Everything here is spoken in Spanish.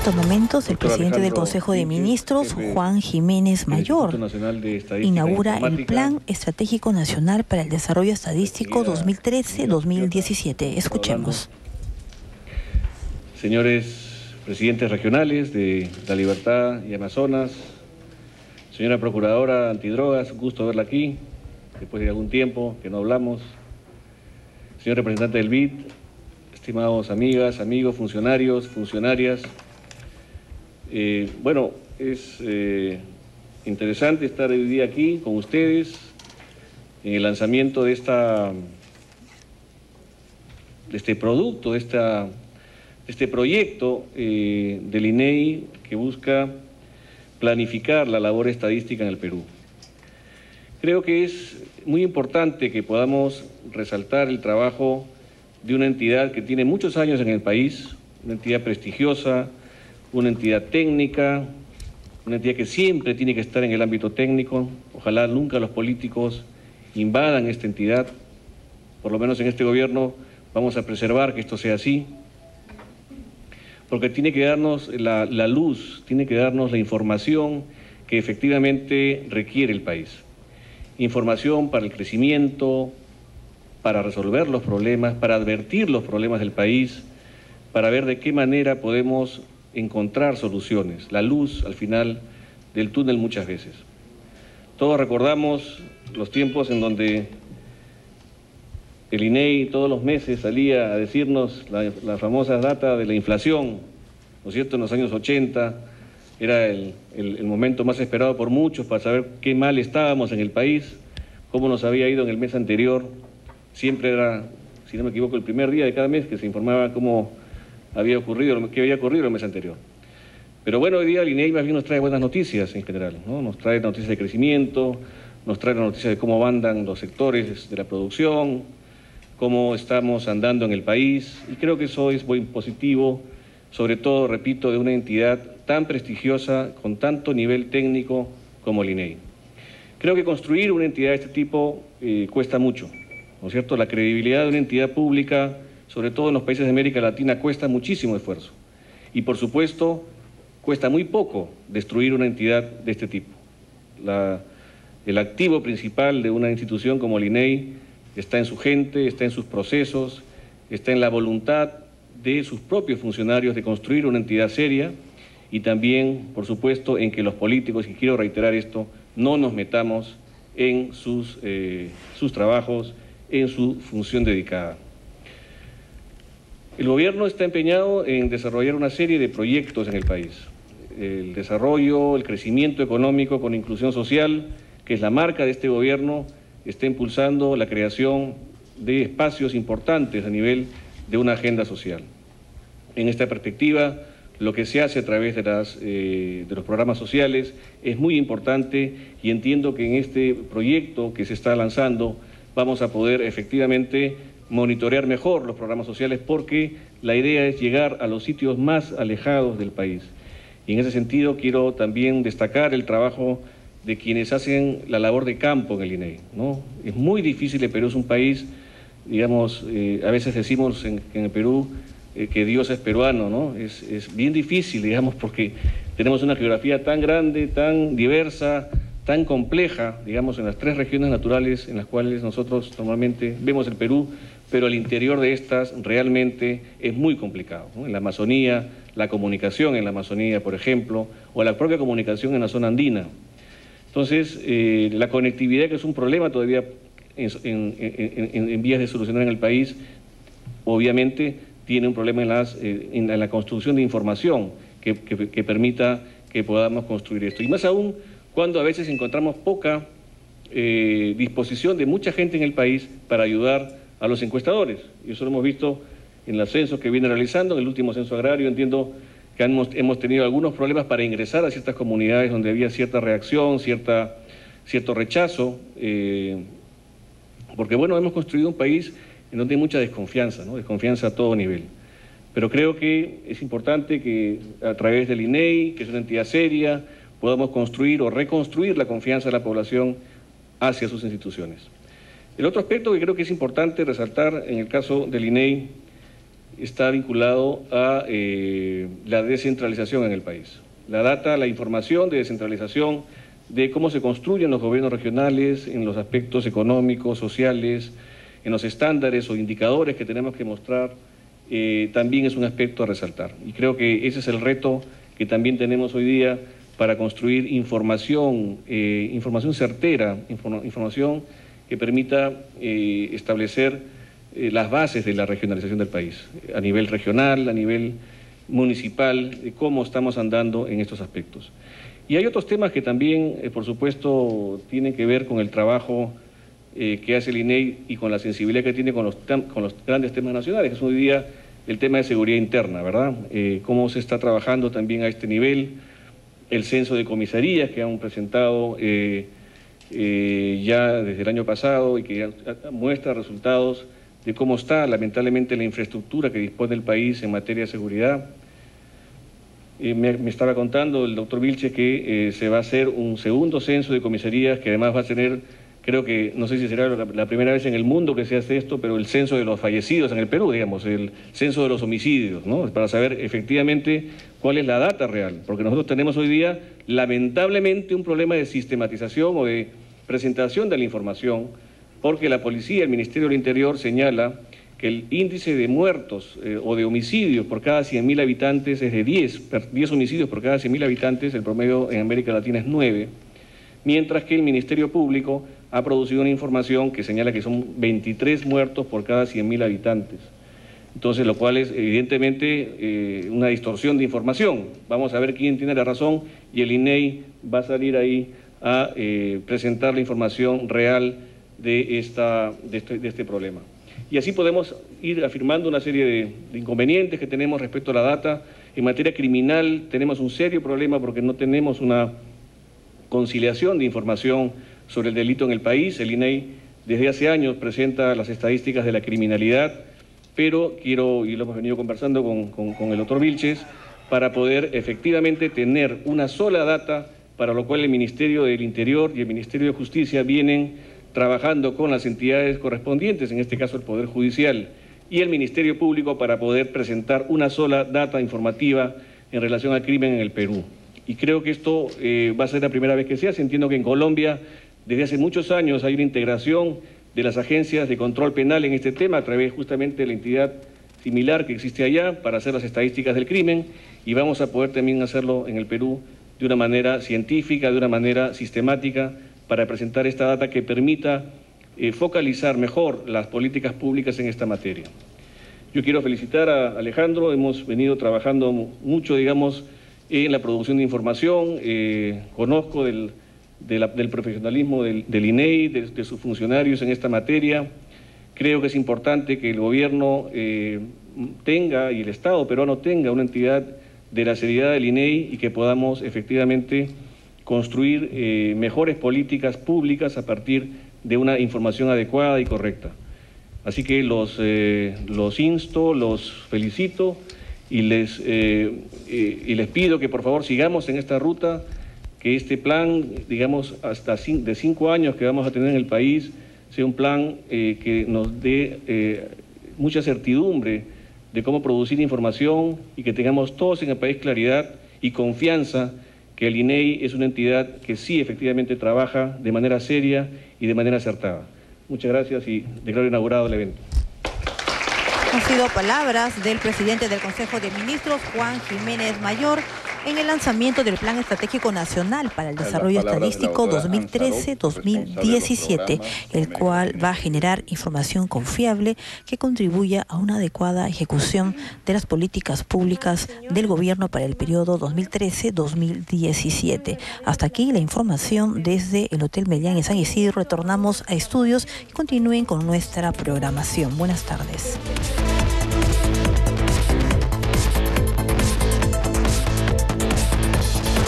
estos momentos, el presidente del Consejo de Ministros, Juan Jiménez Mayor, inaugura el Plan Estratégico Nacional para el Desarrollo Estadístico 2013-2017. Escuchemos. Señores presidentes regionales de La Libertad y Amazonas, señora Procuradora Antidrogas, gusto verla aquí, después de algún tiempo que no hablamos. Señor representante del BID, estimados amigas, amigos, funcionarios, funcionarias. Bueno, es interesante estar hoy día aquí con ustedes en el lanzamiento de este producto, de este proyecto del INEI que busca planificar la labor estadística en el Perú. Creo que es muy importante que podamos resaltar el trabajo de una entidad que tiene muchos años en el país, una entidad prestigiosa, una entidad técnica, una entidad que siempre tiene que estar en el ámbito técnico. Ojalá nunca los políticos invadan esta entidad, por lo menos en este gobierno vamos a preservar que esto sea así, porque tiene que darnos la luz, tiene que darnos la información que efectivamente requiere el país. Información para el crecimiento, para resolver los problemas, para advertir los problemas del país, para ver de qué manera podemos encontrar soluciones, la luz al final del túnel muchas veces. Todos recordamos los tiempos en donde el INEI todos los meses salía a decirnos la famosa data de la inflación, ¿no es cierto? En los años 80 era el momento más esperado por muchos para saber qué mal estábamos en el país, cómo nos había ido en el mes anterior. Siempre era, si no me equivoco, el primer día de cada mes que se informaba cómo había ocurrido, qué había ocurrido el mes anterior. Pero bueno, hoy día el INEI más bien nos trae buenas noticias en general, ¿no? Nos trae noticias de crecimiento, nos trae la noticia de cómo andan los sectores de la producción, cómo estamos andando en el país, y creo que eso es muy positivo, sobre todo, repito, de una entidad tan prestigiosa, con tanto nivel técnico como el INEI. Creo que construir una entidad de este tipo cuesta mucho, ¿no es cierto? La credibilidad de una entidad pública, sobre todo en los países de América Latina, cuesta muchísimo esfuerzo. Y por supuesto, cuesta muy poco destruir una entidad de este tipo. El activo principal de una institución como el INEI está en su gente, está en sus procesos, está en la voluntad de sus propios funcionarios de construir una entidad seria y también, por supuesto, en que los políticos, y quiero reiterar esto, no nos metamos en sus trabajos, en su función dedicada. El gobierno está empeñado en desarrollar una serie de proyectos en el país. El desarrollo, el crecimiento económico con inclusión social, que es la marca de este gobierno, está impulsando la creación de espacios importantes a nivel de una agenda social. En esta perspectiva, lo que se hace a través de los programas sociales es muy importante y entiendo que en este proyecto que se está lanzando vamos a poder efectivamente monitorear mejor los programas sociales porque la idea es llegar a los sitios más alejados del país. Y en ese sentido quiero también destacar el trabajo de quienes hacen la labor de campo en el INEI, ¿no? Es muy difícil, el Perú es un país, digamos, a veces decimos en el Perú que Dios es peruano, ¿no? Es bien difícil, digamos, porque tenemos una geografía tan grande, tan diversa, tan compleja, digamos, en las tres regiones naturales en las cuales nosotros normalmente vemos el Perú, pero el interior de estas realmente es muy complicado, ¿no? En la Amazonía, la comunicación en la Amazonía, por ejemplo, o la propia comunicación en la zona andina. Entonces, la conectividad, que es un problema todavía en vías de solucionar en el país, obviamente tiene un problema en la construcción de información que permita que podamos construir esto. Y más aún cuando a veces encontramos poca disposición de mucha gente en el país para ayudar a los encuestadores. Y eso lo hemos visto en los censos que viene realizando, en el último censo agrario. Entiendo que hemos tenido algunos problemas para ingresar a ciertas comunidades donde había cierta reacción, cierto rechazo, porque bueno, hemos construido un país en donde hay mucha desconfianza, ¿no? Desconfianza a todo nivel. Pero creo que es importante que a través del INEI, que es una entidad seria, podamos construir o reconstruir la confianza de la población hacia sus instituciones. El otro aspecto que creo que es importante resaltar en el caso del INEI está vinculado a la descentralización en el país. La data, la información de descentralización de cómo se construyen los gobiernos regionales en los aspectos económicos, sociales, en los estándares o indicadores que tenemos que mostrar, también es un aspecto a resaltar. Y creo que ese es el reto que también tenemos hoy día para construir información, información certera, información que permita establecer las bases de la regionalización del país, a nivel regional, a nivel municipal, de cómo estamos andando en estos aspectos. Y hay otros temas que también, por supuesto, tienen que ver con el trabajo que hace el INEI y con la sensibilidad que tiene con los grandes temas nacionales, que es hoy día el tema de seguridad interna, ¿verdad? Cómo se está trabajando también a este nivel, el censo de comisarías que han presentado ya desde el año pasado y que ya muestra resultados de cómo está lamentablemente la infraestructura que dispone el país en materia de seguridad. Me estaba contando el doctor Vilches que se va a hacer un segundo censo de comisarías que además va a tener, creo que, no sé si será la primera vez en el mundo que se hace esto, pero el censo de los fallecidos en el Perú, digamos, el censo de los homicidios, ¿no? Para saber efectivamente cuál es la data real, porque nosotros tenemos hoy día, lamentablemente, un problema de sistematización o de presentación de la información, porque la policía, el Ministerio del Interior señala que el índice de muertos o de homicidios por cada 100.000 habitantes es de 10 homicidios por cada 100.000 habitantes, el promedio en América Latina es 9, mientras que el Ministerio Público ha producido una información que señala que son 23 muertos por cada 100.000 habitantes. Entonces, lo cual es evidentemente una distorsión de información. Vamos a ver quién tiene la razón y el INEI va a salir ahí a presentar la información real de este problema. Y así podemos ir afirmando una serie de inconvenientes que tenemos respecto a la data. En materia criminal tenemos un serio problema porque no tenemos una conciliación de información sobre el delito en el país. El INEI desde hace años presenta las estadísticas de la criminalidad, pero quiero, y lo hemos venido conversando con el doctor Vilches, para poder efectivamente tener una sola data, para lo cual el Ministerio del Interior y el Ministerio de Justicia vienen trabajando con las entidades correspondientes, en este caso el Poder Judicial y el Ministerio Público, para poder presentar una sola data informativa en relación al crimen en el Perú. Y creo que esto va a ser la primera vez que se hace. Entiendo que en Colombia desde hace muchos años hay una integración de las agencias de control penal en este tema a través justamente de la entidad similar que existe allá para hacer las estadísticas del crimen, y vamos a poder también hacerlo en el Perú de una manera científica, de una manera sistemática, para presentar esta data que permita focalizar mejor las políticas públicas en esta materia. Yo quiero felicitar a Alejandro, hemos venido trabajando mucho, digamos, en la producción de información, conozco del profesionalismo del INEI, de sus funcionarios en esta materia. Creo que es importante que el gobierno tenga, y el Estado peruano tenga, una entidad de la seriedad del INEI y que podamos efectivamente construir mejores políticas públicas a partir de una información adecuada y correcta. Así que los insto, los felicito y les pido que por favor sigamos en esta ruta, que este plan, digamos, hasta de 5 años que vamos a tener en el país, sea un plan que nos dé mucha certidumbre de cómo producir información y que tengamos todos en el país claridad y confianza que el INEI es una entidad que sí efectivamente trabaja de manera seria y de manera acertada. Muchas gracias y declaro inaugurado el evento. Han sido palabras del presidente del Consejo de Ministros, Juan Jiménez Mayor, en el lanzamiento del Plan Estratégico Nacional para el Desarrollo Estadístico 2013-2017, el cual va a generar información confiable que contribuya a una adecuada ejecución de las políticas públicas del gobierno para el periodo 2013-2017. Hasta aquí la información desde el Hotel Melián en San Isidro. Retornamos a estudios y continúen con nuestra programación. Buenas tardes.